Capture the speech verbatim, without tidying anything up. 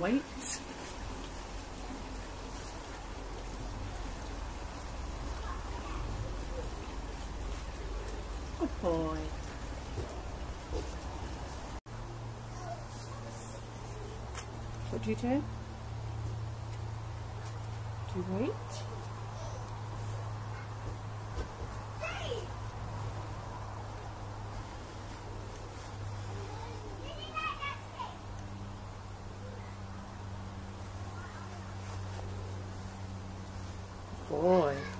wait. Good boy. What do you do? Do you wait? Boy.